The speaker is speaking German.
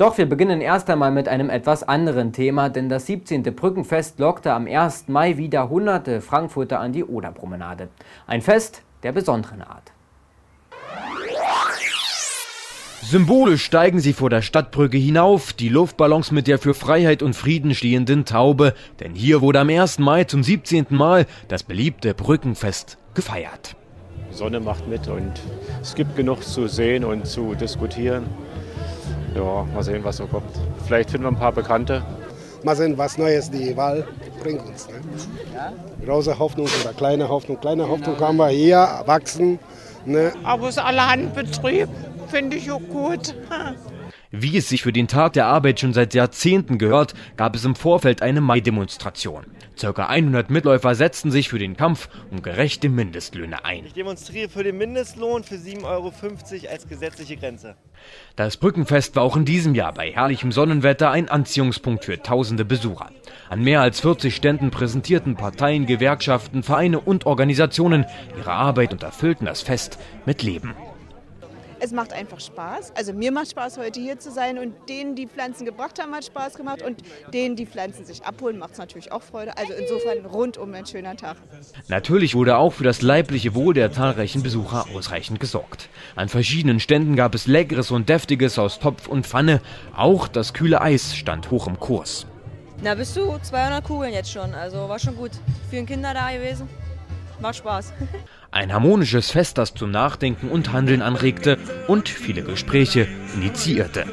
Doch wir beginnen erst einmal mit einem etwas anderen Thema, denn das 17. Brückenfest lockte am 1. Mai wieder hunderte Frankfurter an die Oderpromenade. Ein Fest der besonderen Art. Symbolisch steigen sie vor der Stadtbrücke hinauf, die Luftballons mit der für Freiheit und Frieden stehenden Taube. Denn hier wurde am 1. Mai zum 17. Mal das beliebte Brückenfest gefeiert. Die Sonne macht mit und es gibt genug zu sehen und zu diskutieren. Ja, mal sehen, was so kommt. Vielleicht finden wir ein paar Bekannte. Mal sehen, was Neues die Wahl bringt uns. Ne? Große Hoffnung oder kleine Hoffnung. Kleine Hoffnung haben wir hier, erwachsen. Ne? Aber es ist allerhand Betrieb, finde ich auch gut. Wie es sich für den Tag der Arbeit schon seit Jahrzehnten gehört, gab es im Vorfeld eine Mai-Demonstration. Circa 100 Mitläufer setzten sich für den Kampf um gerechte Mindestlöhne ein. Ich demonstriere für den Mindestlohn für 7,50 € als gesetzliche Grenze. Das Brückenfest war auch in diesem Jahr bei herrlichem Sonnenwetter ein Anziehungspunkt für tausende Besucher. An mehr als 40 Ständen präsentierten Parteien, Gewerkschaften, Vereine und Organisationen ihre Arbeit und erfüllten das Fest mit Leben. Es macht einfach Spaß. Also mir macht Spaß, heute hier zu sein, und denen, die Pflanzen gebracht haben, hat Spaß gemacht, und denen, die Pflanzen sich abholen, macht es natürlich auch Freude. Also insofern rundum ein schöner Tag. Natürlich wurde auch für das leibliche Wohl der zahlreichen Besucher ausreichend gesorgt. An verschiedenen Ständen gab es Leckeres und Deftiges aus Topf und Pfanne. Auch das kühle Eis stand hoch im Kurs. Na, bis zu 200 Kugeln jetzt schon. Also war schon gut. Vielen Kinder da gewesen. Macht Spaß. Ein harmonisches Fest, das zum Nachdenken und Handeln anregte und viele Gespräche initiierte.